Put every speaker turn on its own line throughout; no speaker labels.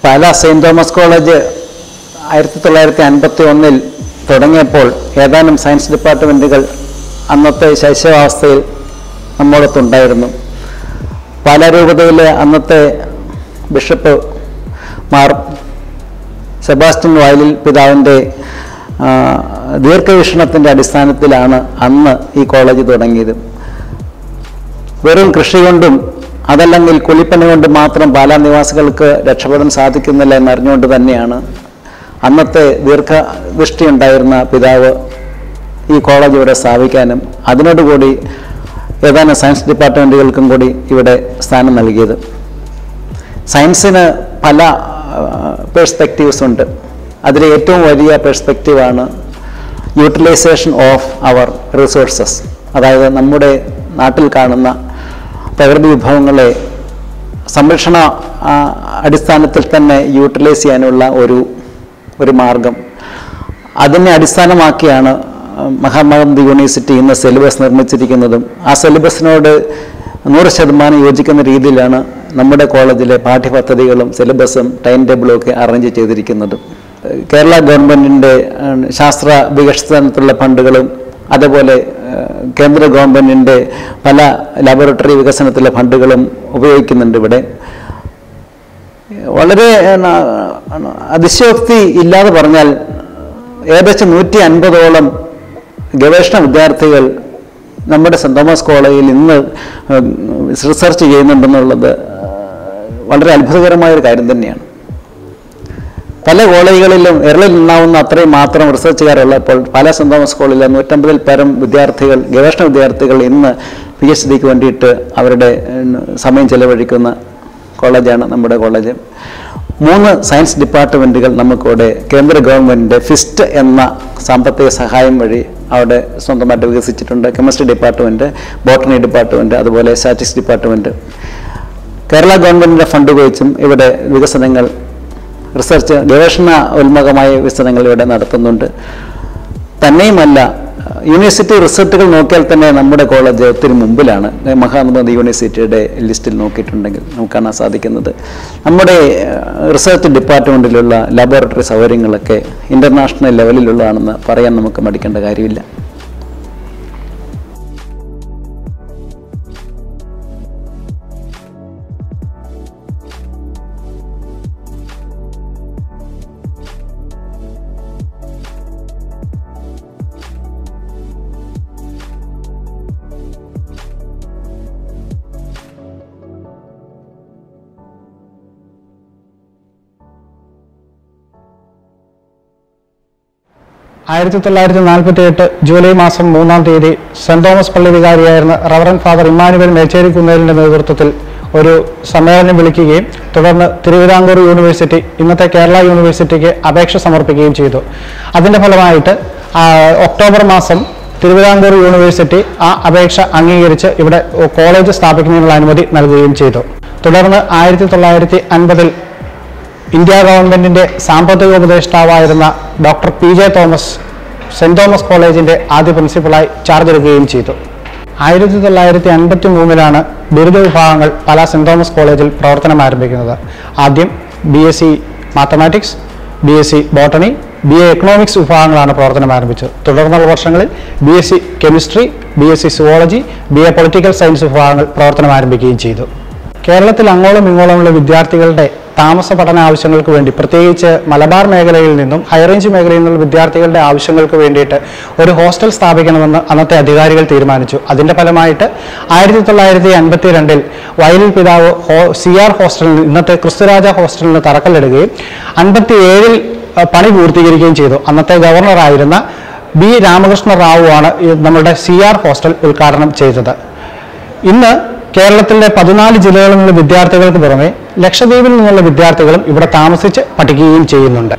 Pala saint Thomas college 1951 തുടങ്ങിയപ്പോൾ ഏതാനും science ഡിപ്പാർട്ട്മെൻറ്റുകൾ അന്നത്തെ ശൈശവാവസ്ഥയിൽ നമ്മോടൊത്തുണ്ടായിരുന്നു. പാലാ രൂപതയിലെ അന്നത്തെ ബിഷപ്പ് മാർ സെബാസ്റ്റ്യൻ വയലിൽ പിതാവിൻ്റെ ദീർഘവീക്ഷണത്തിൻ്റെ അടിസ്ഥാനത്തിലാണ് അന്ന് ഈ കോളേജ് തുടങ്ങിയത്. വെറും കൃഷി കൊണ്ടും അതല്ലെങ്കിൽ കൂലിപ്പണി കൊണ്ട് മാത്രം പാലാ നിവാസികൾക്ക് രക്ഷപ്പെടാൻ സാധിക്കുന്നില്ല എന്നറിഞ്ഞുകൊണ്ട് തന്നെയാണ് അന്നത്തെ ദീർഘദൃഷ്ടി ഉണ്ടായിരുന്ന പിതാവ് ഈ കോളേജ് ഇവിടെ സ്ഥാപിക്കാനും അതിനോടുകൂടി ഏതാനും സയൻസ് ഡിപ്പാർട്ട്മെൻറ്റുകൾക്കും കൂടി ഇവിടെ സ്ഥാനം നൽകിയത്. സയൻസിന് പല പെർസ്പെക്റ്റീവ്സ് ഉണ്ട്. അതിലെ ഏറ്റവും വലിയ പെർസ്പെക്റ്റീവാണ് യൂട്ടിലൈസേഷൻ ഓഫ് അവർ റിസോഴ്സസ്. അതായത് നമ്മുടെ നാട്ടിൽ കാണുന്ന പ്രകൃതി വിഭവങ്ങളെ സംരക്ഷണ അടിസ്ഥാനത്തിൽ തന്നെ യൂട്ടിലൈസ് ചെയ്യാനുള്ള ഒരു മാർഗം. അതിനെ അടിസ്ഥാനമാക്കിയാണ് മഹാത്മാഗാന്ധി യൂണിവേഴ്സിറ്റി ഇന്ന് സിലബസ് നിർമ്മിച്ചിരിക്കുന്നതും ആ സിലബസിനോട് 100% യോജിക്കുന്ന രീതിയിലാണ് നമ്മുടെ കോളേജിലെ പാഠ്യപദ്ധതികളും സിലബസും ടൈം ടേബിളും ഒക്കെ അറേഞ്ച് ചെയ്തിരിക്കുന്നതും. കേരള ഗവൺമെൻറ്റിൻ്റെ ശാസ്ത്ര വികസനത്തിലുള്ള ഫണ്ടുകളും അതുപോലെ കേന്ദ്ര ഗവൺമെൻറ്റിൻ്റെ പല ലാബോറട്ടറി വികസനത്തിലെ ഫണ്ടുകളും ഉപയോഗിക്കുന്നുണ്ട്. ഇവിടെ വളരെ അതിശയോക്തി ഇല്ലാതെ പറഞ്ഞാൽ ഏകദേശം 150ഓളം ഗവേഷണ വിദ്യാർത്ഥികൾ നമ്മുടെ സെൻറ് തോമസ് കോളേജിൽ ഇന്ന് റിസർച്ച് ചെയ്യുന്നുണ്ടെന്നുള്ളത് വളരെ അത്ഭുതകരമായൊരു കാര്യം തന്നെയാണ്. പല കോളേജുകളിലും വിരലിൽ നിന്നാവുന്ന അത്രയും മാത്രം റിസർച്ചുകാരുള്ളപ്പോൾ പല സെൻറ് തോമസ് കോളേജിലെ 150-ൽ പരം വിദ്യാർത്ഥികൾ, ഗവേഷണ വിദ്യാർത്ഥികൾ ഇന്ന് PhDക്ക് വേണ്ടിയിട്ട് അവരുടെ സമയം ചെലവഴിക്കുന്ന കോളേജാണ് നമ്മുടെ കോളേജ്. 3 സയൻസ് ഡിപ്പാർട്ട്മെൻറ്റുകൾ നമുക്കിവിടെ കേന്ദ്ര ഗവൺമെൻറ്റിൻ്റെ ഫിസ്റ്റ് എന്ന സാമ്പത്തിക സഹായം വഴി അവിടെ സ്വന്തമായിട്ട് വികസിച്ചിട്ടുണ്ട്. കെമിസ്ട്രി ഡിപ്പാർട്ട്മെൻറ്റ്, ബോട്ടണി ഡിപ്പാർട്ട്മെൻറ്റ്, അതുപോലെ സ്റ്റാറ്റിക്സ് ഡിപ്പാർട്ട്മെൻറ്റ്. കേരള ഗവൺമെൻറ്റിൻ്റെ ഫണ്ട് ഉപയോഗിച്ചും ഇവിടെ വികസനങ്ങൾ, റിസർച്ച്, ഗവേഷണ ഉന്മുഖമായ വികസനങ്ങൾ ഇവിടെ നടത്തുന്നുണ്ട്. തന്നെയുമല്ല, യൂണിവേഴ്സിറ്റി റിസൾട്ടുകൾ നോക്കിയാൽ തന്നെ നമ്മുടെ കോളേജ് ഒത്തിരി മുമ്പിലാണ്. മഹാത്മാഗാന്ധി യൂണിവേഴ്സിറ്റിയുടെ ലിസ്റ്റിൽ നോക്കിയിട്ടുണ്ടെങ്കിൽ നമുക്ക് കാണാൻ സാധിക്കുന്നത് നമ്മുടെ റിസർച്ച് ഡിപ്പാർട്ട്മെൻറ്റിലുള്ള ലാബോറട്ടറി സൗകര്യങ്ങളൊക്കെ ഇൻ്റർനാഷണൽ ലെവലിലുള്ളതാണെന്ന് പറയാൻ നമുക്ക് മടിക്കേണ്ട കാര്യമില്ല.
ആയിരത്തി 1948 ജൂലൈ മാസം 3-ാം തീയതി സെൻറ് തോമസ് പള്ളി വികാരിയായിരുന്ന റവറൻ ഫാദർ ഇമ്മാനുവൽ മേച്ചേരിക്കുന്നേലിൻ്റെ നേതൃത്വത്തിൽ ഒരു സമ്മേളനം വിളിക്കുകയും തുടർന്ന് തിരുവിതാംകൂർ യൂണിവേഴ്സിറ്റി, ഇന്നത്തെ കേരള യൂണിവേഴ്സിറ്റിക്ക് അപേക്ഷ സമർപ്പിക്കുകയും ചെയ്തു. അതിൻ്റെ ഫലമായിട്ട് ഒക്ടോബർ മാസം തിരുവിതാംകൂർ യൂണിവേഴ്സിറ്റി ആ അപേക്ഷ അംഗീകരിച്ച് ഇവിടെ കോളേജ് സ്ഥാപിക്കുന്നതിനുള്ള അനുമതി നൽകുകയും ചെയ്തു. തുടർന്ന് 1950-ൽ ഇന്ത്യ ഗവൺമെൻറ്റിൻ്റെ സാമ്പത്തിക ഉപദേഷ്ടാവായിരുന്ന doctor PJ Thomas saint Thomas കോളേജിൻ്റെ ആദ്യ പ്രിൻസിപ്പളായി ചാർജ് എടുക്കുകയും ചെയ്തു. 1953-ലാണ് ബിരുദ വിഭാഗങ്ങൾ പാലാ സെൻറ് തോമസ് കോളേജിൽ പ്രവർത്തനം ആരംഭിക്കുന്നത്. ആദ്യം BSc mathematics, BSc botany, BA economics വിഭാഗങ്ങളാണ് പ്രവർത്തനം ആരംഭിച്ചത്. തുടർന്നുള്ള വർഷങ്ങളിൽ BSc chemistry, BSc zoology, BA political science വിഭാഗങ്ങൾ പ്രവർത്തനം ആരംഭിക്കുകയും ചെയ്തു. കേരളത്തിൽ അങ്ങോളം ഇങ്ങോളമുള്ള വിദ്യാർത്ഥികളുടെ താമസ പഠന ആവശ്യങ്ങൾക്ക് വേണ്ടി, പ്രത്യേകിച്ച് മലബാർ മേഖലയിൽ നിന്നും ഹൈറേഞ്ച് മേഖലയിൽ നിന്നുള്ള വിദ്യാർത്ഥികളുടെ ആവശ്യങ്ങൾക്ക് വേണ്ടിയിട്ട് ഒരു ഹോസ്റ്റൽ സ്ഥാപിക്കണമെന്ന് അന്നത്തെ അധികാരികൾ തീരുമാനിച്ചു. അതിൻ്റെ ഫലമായിട്ട് 1952-ൽ വയലിൽ പിതാവ് CR ഹോസ്റ്റലിന്, ഇന്നത്തെ ക്രിസ്തുരാജ ഹോസ്റ്റലിന് തറക്കല്ലിടുകയും 57-ൽ പണി പൂർത്തീകരിക്കുകയും ചെയ്തു. അന്നത്തെ ഗവർണറായിരുന്ന B. രാമകൃഷ്ണ റാവു ആണ് നമ്മുടെ CR ഹോസ്റ്റൽ ഉദ്ഘാടനം ചെയ്തത്. ഇന്ന് കേരളത്തിലെ 14 ജില്ലകളിൽ നിന്നുള്ള വിദ്യാർത്ഥികൾക്ക് പുറമെ ലക്ഷദ്വീപിൽ നിന്നുള്ള വിദ്യാർത്ഥികളും ഇവിടെ താമസിച്ച് പഠിക്കുകയും ചെയ്യുന്നുണ്ട്.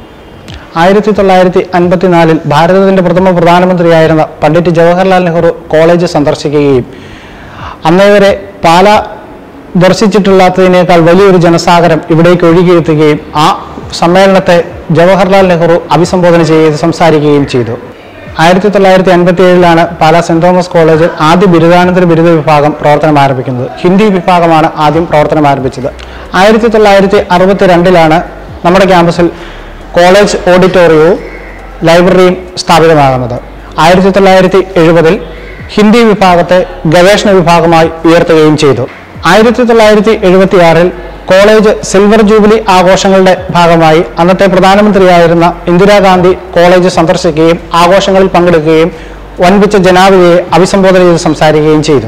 1954-ൽ ഭാരതത്തിൻ്റെ പ്രഥമ പ്രധാനമന്ത്രിയായിരുന്ന പണ്ഡിറ്റ് ജവഹർലാൽ നെഹ്റു കോളേജ് സന്ദർശിക്കുകയും അന്നേവരെ പാല ദർശിച്ചിട്ടുള്ളതിനേക്കാൾ വലിയൊരു ജനസാഗരം ഇവിടേക്ക് ഒഴുകിയെത്തുകയും ആ സമ്മേളനത്തെ ജവഹർലാൽ നെഹ്റു അഭിസംബോധന ചെയ്ത് സംസാരിക്കുകയും ചെയ്തു. 1957-ലാണ് പാലാ സെൻറ് തോമസ് കോളേജിൽ ആദ്യ ബിരുദാനന്തര ബിരുദ വിഭാഗം പ്രവർത്തനം ആരംഭിക്കുന്നത്. ഹിന്ദി വിഭാഗമാണ് ആദ്യം പ്രവർത്തനം ആരംഭിച്ചത്. 1962-ലാണ് നമ്മുടെ ക്യാമ്പസിൽ കോളേജ് ഓഡിറ്റോറിയവും ലൈബ്രറിയും സ്ഥാപിതമാകുന്നത്. 1970 ഹിന്ദി വിഭാഗത്തെ ഗവേഷണ വിഭാഗമായി ഉയർത്തുകയും ചെയ്തു. 1976 കോളേജ് സിൽവർ ജൂബിലി ആഘോഷങ്ങളുടെ ഭാഗമായി അന്നത്തെ പ്രധാനമന്ത്രിയായിരുന്ന ഇന്ദിരാഗാന്ധി കോളേജ് സന്ദർശിക്കുകയും ആഘോഷങ്ങളിൽ പങ്കെടുക്കുകയും വൻപിച്ച ജനാവലിയെ അഭിസംബോധന ചെയ്ത് സംസാരിക്കുകയും ചെയ്തു.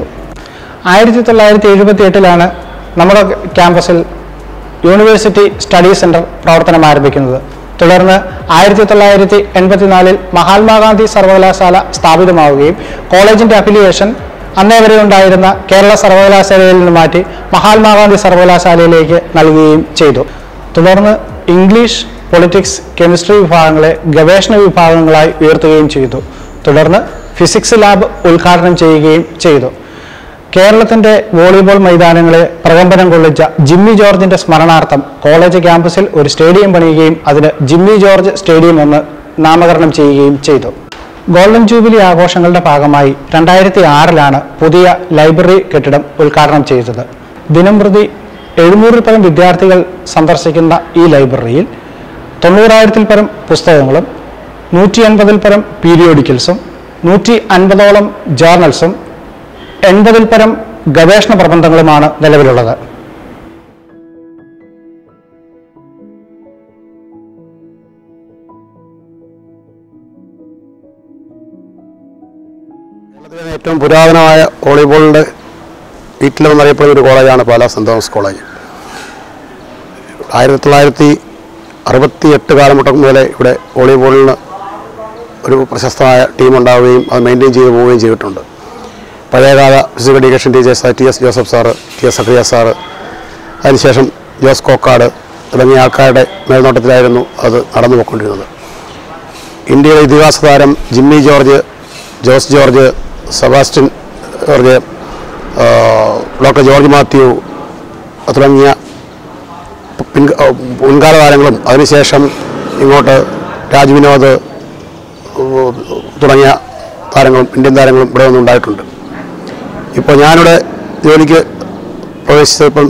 1978 നമ്മുടെ ക്യാമ്പസിൽ യൂണിവേഴ്സിറ്റി സ്റ്റഡി സെൻറ്റർ പ്രവർത്തനം ആരംഭിക്കുന്നത്. തുടർന്ന് 1984 മഹാത്മാഗാന്ധി സർവകലാശാല സ്ഥാപിതമാവുകയും കോളേജിൻ്റെ അഫിലിയേഷൻ അന്നേ വരെ ഉണ്ടായിരുന്ന കേരള സർവകലാശാലയിൽ നിന്ന് മാറ്റി മഹാത്മാഗാന്ധി സർവകലാശാലയിലേക്ക് നൽകുകയും ചെയ്തു. തുടർന്ന് ഇംഗ്ലീഷ്, പൊളിറ്റിക്സ്, കെമിസ്ട്രി വിഭാഗങ്ങളെ ഗവേഷണ വിഭാഗങ്ങളായി ഉയർത്തുകയും ചെയ്തു. തുടർന്ന് ഫിസിക്സ് ലാബ് ഉദ്ഘാടനം ചെയ്യുകയും ചെയ്തു. കേരളത്തിൻ്റെ വോളിബോൾ മൈതാനങ്ങളെ പ്രകമ്പനം കൊള്ളിച്ച ജിമ്മി ജോർജിൻ്റെ സ്മരണാർത്ഥം കോളേജ് ക്യാമ്പസിൽ ഒരു സ്റ്റേഡിയം പണിയുകയും അതിന് ജിമ്മി ജോർജ് സ്റ്റേഡിയം എന്ന് നാമകരണം ചെയ്യുകയും ചെയ്തു. ഗോൾഡൻ ജൂബിലി ആഘോഷങ്ങളുടെ ഭാഗമായി 2006 പുതിയ ലൈബ്രറി കെട്ടിടം ഉദ്ഘാടനം ചെയ്തത്. ദിനംപ്രതി 700 പരം വിദ്യാർത്ഥികൾ സന്ദർശിക്കുന്ന ഈ ലൈബ്രറിയിൽ 90,000 പരം പുസ്തകങ്ങളും 180 പരം പീരിയോഡിക്കൽസും 150ഓളം ജേർണൽസും 80 പരം ഗവേഷണ പ്രബന്ധങ്ങളുമാണ് നിലവിലുള്ളത്.
കേരളത്തിലെ ഏറ്റവും പുരാതനമായ വോളിബോളിൻ്റെ വീട്ടിലെന്നറിയപ്പെടുന്ന ഒരു കോളേജാണ് പാലാ സെൻറ് തോമസ് കോളേജ്. 1968 കാലഘട്ടം മുതലേ ഇവിടെ വോളിബോളിന് ഒരു പ്രശസ്തമായ ടീമുണ്ടാവുകയും അത് മെയിൻറ്റെയിൻ ചെയ്തു പോവുകയും ചെയ്തിട്ടുണ്ട്. പഴയകാല ഫിസിക്കൽ എഡ്യൂക്കേഷൻ ടീച്ചേഴ്സായ TS Joseph sir, TS Zachariah sir, അതിനുശേഷം ജോസ് കോക്കാട് തുടങ്ങിയ ആൾക്കാരുടെ മേൽനോട്ടത്തിലായിരുന്നു അത് നടന്നു പോയിക്കൊണ്ടിരുന്നത്. ഇന്ത്യയുടെ ഇതിഹാസ താരം Jimmy George, Jose George, Sebastian George, doctor George Mathew തുടങ്ങിയ മുൻകാല താരങ്ങളും അതിനുശേഷം ഇങ്ങോട്ട് രാജ് വിനോദ് തുടങ്ങിയ താരങ്ങളും ഇന്ത്യൻ താരങ്ങളും ഇവിടെ നിന്നുണ്ടായിട്ടുണ്ട്. ഇപ്പോൾ ഞാനിവിടെ ജോലിക്ക് പ്രവേശിച്ചപ്പം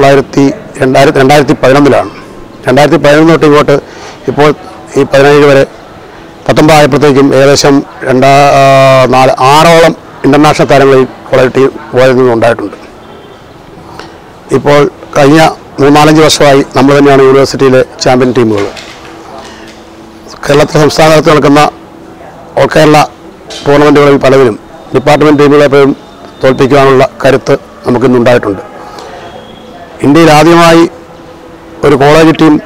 2011 2011 തൊട്ട് ഇങ്ങോട്ട് ഇപ്പോൾ ഈ 17 വരെ 19 ആയപ്പോഴത്തേക്കും ഏകദേശം 6ഓളം ഇൻ്റർനാഷണൽ താരങ്ങൾ ഈ കോളേജിൽ നിന്നുണ്ടായിട്ടുണ്ട്. ഇപ്പോൾ കഴിഞ്ഞ 3-4 വർഷമായി നമ്മൾ തന്നെയാണ് യൂണിവേഴ്സിറ്റിയിലെ ചാമ്പ്യൻ ടീമുകൾ. കേരളത്തിലെ സംസ്ഥാന തലത്തിൽ നടക്കുന്ന ഓൾ കേരള ടൂർണമെൻറ്റുകളിൽ പലതിലും ഡിപ്പാർട്ട്മെൻറ്റ് ടീമുകളെ പോലും തോൽപ്പിക്കാനുള്ള കരുത്ത് നമുക്കിന്നുണ്ടായിട്ടുണ്ട്. ഇന്ത്യയിൽ ആദ്യമായി ഒരു college team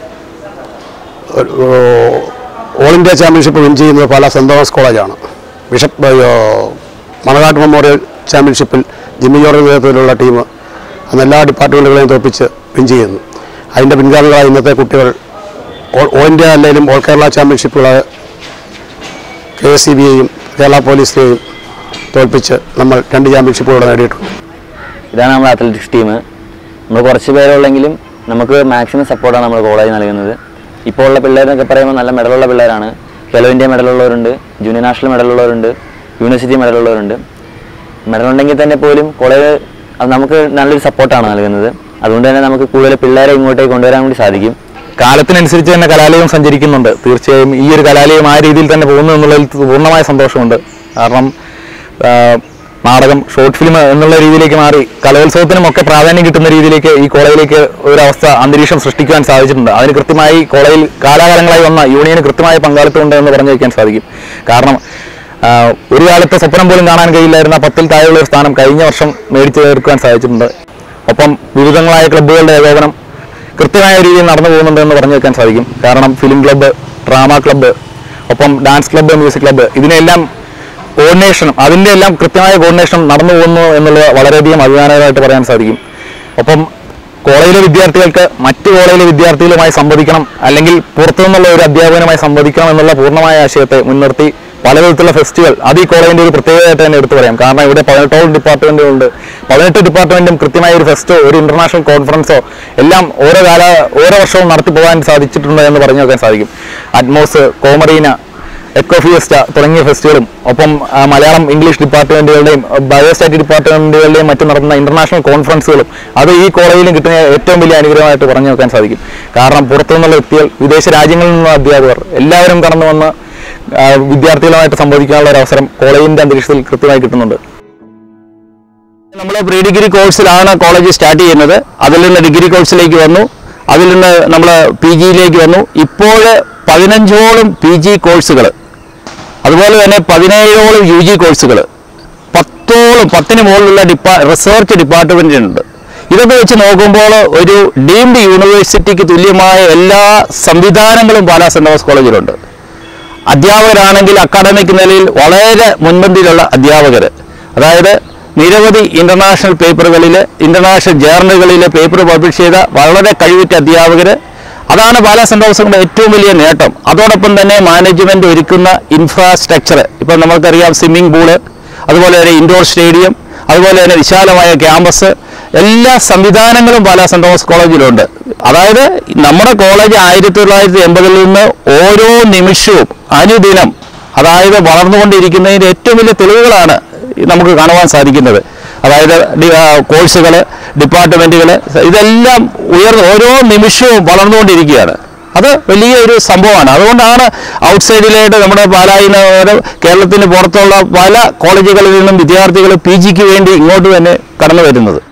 all India championship win ചെയ്യുന്നത് പാലാ സെൻറ് തോമസ് കോളേജാണ്. ബിഷപ്പ് മണകാട്ട് മെമ്മോറിയൽ ചാമ്പ്യൻഷിപ്പിൽ ജിമ്മി ജോർജ് നേതൃത്വത്തിലുള്ള ടീം അന്ന് എല്ലാ ഡിപ്പാർട്ട്മെൻറ്റുകളെയും തോൽപ്പിച്ച് വിൻ ചെയ്യുന്നു. അതിൻ്റെ പിൻഗാമികളായ ഇന്നത്തെ കുട്ടികൾ ഓൾ ഇന്ത്യ അല്ലെങ്കിലും ഓൾ കേരള ചാമ്പ്യൻഷിപ്പുകളായ KSCBയെയും കേരള പോലീസിനെയും തോൽപ്പിച്ച് നമ്മൾ 2 ചാമ്പ്യൻഷിപ്പുകൾ നേടിയിട്ടുണ്ട്.
ഇതാണ് നമ്മുടെ അത്ലറ്റിക്സ് ടീം. നമ്മൾ കുറച്ച് പേരുള്ളെങ്കിലും നമുക്ക് മാക്സിമം സപ്പോർട്ടാണ് നമ്മൾ കോളേജ് നൽകുന്നത്. ഇപ്പോൾ ഉള്ള പിള്ളേരെന്നൊക്കെ പറയുമ്പോൾ നല്ല മെഡലുള്ള പിള്ളേരാണ്. ഖേലോ ഇന്ത്യ മെഡലുള്ളവരുണ്ട്, ജൂനിയർ നാഷണൽ മെഡലുള്ളവരുണ്ട്, യൂണിവേഴ്സിറ്റി മെഡലുള്ളവരുണ്ട്. മെഡലുണ്ടെങ്കിൽ തന്നെ പോലും കോളേജ് അത് നമുക്ക് നല്ലൊരു സപ്പോർട്ടാണ് നൽകുന്നത്. അതുകൊണ്ട് തന്നെ നമുക്ക് കൂടുതൽ പിള്ളേരെ ഇങ്ങോട്ടേക്ക് കൊണ്ടുവരാൻ വേണ്ടി സാധിക്കും.
കാലത്തിനനുസരിച്ച് തന്നെ കലാലയം സഞ്ചരിക്കുന്നുണ്ട്. തീർച്ചയായും ഈ ഒരു കലാലയം ആ രീതിയിൽ തന്നെ പോകുന്നു എന്നുള്ളതിൽ പൂർണ്ണമായ സന്തോഷമുണ്ട്. കാരണം നാടകം, ഷോർട്ട് ഫിലിം എന്നുള്ള രീതിയിലേക്ക് മാറി കലോത്സവത്തിനും ഒക്കെ പ്രാധാന്യം കിട്ടുന്ന രീതിയിലേക്ക് ഈ കോളേജിലേക്ക് ഒരവസ്ഥ, അന്തരീക്ഷം സൃഷ്ടിക്കുവാൻ സാധിച്ചിട്ടുണ്ട്. അതിന് കൃത്യമായി കോളേജിൽ കാലാകാലങ്ങളായി വന്ന യൂണിയന് കൃത്യമായ പങ്കാളിത്തമുണ്ട് എന്ന് പറഞ്ഞു വയ്ക്കാൻ സാധിക്കും. കാരണം ഒരു കാലത്ത് സ്വപ്നം പോലും കാണാൻ കഴിയില്ലായിരുന്ന 10ൽ താഴെയുള്ള ഒരു സ്ഥാനം കഴിഞ്ഞ വർഷം മേടിച്ചു തീർക്കുവാൻ സാധിച്ചിട്ടുണ്ട്. ഒപ്പം വിവിധങ്ങളായ ക്ലബ്ബുകളുടെ ഏകോപനം കൃത്യമായ രീതിയിൽ നടന്നു പോകുന്നുണ്ട് എന്ന് പറഞ്ഞു വയ്ക്കാൻ സാധിക്കും. കാരണം ഫിലിം ക്ലബ്ബ്, ഡ്രാമ ക്ലബ്ബ്, ഒപ്പം ഡാൻസ് ക്ലബ്ബ്, മ്യൂസിക് ക്ലബ്ബ്, ഇതിനെല്ലാം കോർഡിനേഷനും അതിൻ്റെ എല്ലാം കൃത്യമായ കോർഡിനേഷൻ നടന്നു പോകുന്നു എന്നുള്ളത് വളരെയധികം അഭിമാനകരമായിട്ട് പറയാൻ സാധിക്കും. ഒപ്പം കോളേജിലെ വിദ്യാർത്ഥികൾക്ക് മറ്റ് കോളേജിലെ വിദ്യാർത്ഥികളുമായി സംവദിക്കണം, അല്ലെങ്കിൽ പുറത്തുനിന്നുള്ള ഒരു അധ്യാപകനുമായി സംവദിക്കണം എന്നുള്ള പൂർണ്ണമായ ആശയത്തെ മുൻനിർത്തി പല വിധത്തിലുള്ള ഫെസ്റ്റിവൽ അത് ഈ കോളേജിൻ്റെ ഒരു പ്രത്യേകതയായിട്ട് തന്നെ എടുത്തു പറയാം. കാരണം ഇവിടെ 18 ഡിപ്പാർട്ട്മെൻറ്റുകളുണ്ട്. 18 ഡിപ്പാർട്ട്മെൻറ്റും കൃത്യമായ ഒരു ഫെസ്റ്റോ ഒരു ഇൻ്റർനാഷണൽ കോൺഫറൻസോ എല്ലാം ഓരോ വർഷവും നടത്തി പോകാൻ സാധിച്ചിട്ടുണ്ട് എന്ന് പറഞ്ഞു നോക്കാൻ സാധിക്കും. അറ്റ്മോസ്, കോമറീന എക്കോ ഫിയസ്റ്റ തുടങ്ങിയ ഫെസ്റ്റുകളും ഒപ്പം മലയാളം ഇംഗ്ലീഷ് ഡിപ്പാർട്ട്മെൻറ്റുകളുടെയും ബയോസ്റ്റാറ്റിക് ഡിപ്പാർട്ട്മെൻറ്റുകളുടെയും മറ്റും നടത്തുന്ന ഇൻ്റർനാഷണൽ കോൺഫറൻസുകളും അത് ഈ കോളേജിലും കിട്ടുന്ന ഏറ്റവും വലിയ അനുഗ്രഹമായിട്ട് പറഞ്ഞു വെക്കാൻ സാധിക്കും. കാരണം പുറത്തുനിന്നുള്ള വ്യക്തികൾ, വിദേശ രാജ്യങ്ങളിൽ നിന്നുള്ള അധ്യാപകർ എല്ലാവരും കടന്നു വന്ന് വിദ്യാർത്ഥികളുമായിട്ട് സംവദിക്കാനുള്ള ഒരു അവസരം കോളേജിൻ്റെ അന്തരീക്ഷത്തിൽ കൃത്യമായി കിട്ടുന്നുണ്ട്. നമ്മൾ പ്രീ ഡിഗ്രി കോഴ്സിലാണ് കോളേജ് സ്റ്റാർട്ട് ചെയ്യുന്നത്. അതിൽ നിന്ന് ഡിഗ്രി കോഴ്സിലേക്ക് വന്നു, അതിൽ നിന്ന് നമ്മൾ പി ജിയിലേക്ക് വന്നു. ഇപ്പോൾ 15ഓളം പി ജി കോഴ്സുകൾ, അതുപോലെ തന്നെ 17ഓളം യു ജി കോഴ്സുകൾ, 10ന് മുകളിലുള്ള റിസർച്ച് ഡിപ്പാർട്ട്മെൻറ്റുണ്ട്. ഇതൊക്കെ വെച്ച് നോക്കുമ്പോൾ ഒരു ഡീംഡ് യൂണിവേഴ്സിറ്റിക്ക് തുല്യമായ എല്ലാ സംവിധാനങ്ങളും പാലാ സെൻറ് തോമസ് കോളേജിലുണ്ട്. അധ്യാപകരാണെങ്കിൽ അക്കാഡമിക് നിലയിൽ വളരെ മുൻപന്തിയിലുള്ള അധ്യാപകർ, അതായത് നിരവധി ഇൻ്റർനാഷണൽ പേപ്പറുകളിൽ, ഇൻ്റർനാഷണൽ ജേർണലുകളിൽ പേപ്പർ പബ്ലിഷ് ചെയ്ത വളരെ കഴിവുറ്റ അധ്യാപകർ. അതാണ് പാലാ സെൻറ് തോമസിൻ്റെ ഏറ്റവും വലിയ നേട്ടം. അതോടൊപ്പം തന്നെ മാനേജ്മെൻറ്റ് ഒരുക്കുന്ന ഇൻഫ്രാസ്ട്രക്ചർ, ഇപ്പോൾ നമുക്കറിയാം സ്വിമ്മിംഗ് പൂള്, അതുപോലെ തന്നെ ഇൻഡോർ സ്റ്റേഡിയം, അതുപോലെ തന്നെ വിശാലമായ ക്യാമ്പസ്, എല്ലാ സംവിധാനങ്ങളും പാലാ സെൻറ് തോമസ് കോളേജിലുണ്ട്. അതായത് നമ്മുടെ കോളേജ് 1980 നിന്ന് ഓരോ നിമിഷവും അനുദിനം അതായത് വളർന്നുകൊണ്ടിരിക്കുന്നതിൻ്റെ ഏറ്റവും വലിയ തെളിവുകളാണ് നമുക്ക് കാണുവാൻ സാധിക്കുന്നത്. അതായത് കോഴ്സുകൾ, ഡിപ്പാർട്ട്മെൻറ്റുകൾ ഇതെല്ലാം ഓരോ നിമിഷവും വളർന്നുകൊണ്ടിരിക്കുകയാണ്. അത് വലിയൊരു സംഭവമാണ്. അതുകൊണ്ടാണ് ഔട്ട്സൈഡിലായിട്ട് നമ്മുടെ പാലായിൽ നിന്ന് കേരളത്തിന് പുറത്തുള്ള പല കോളേജുകളിൽ നിന്നും വിദ്യാർത്ഥികൾ പി ജിക്ക് വേണ്ടി ഇങ്ങോട്ട് തന്നെ കടന്നു വരുന്നത്.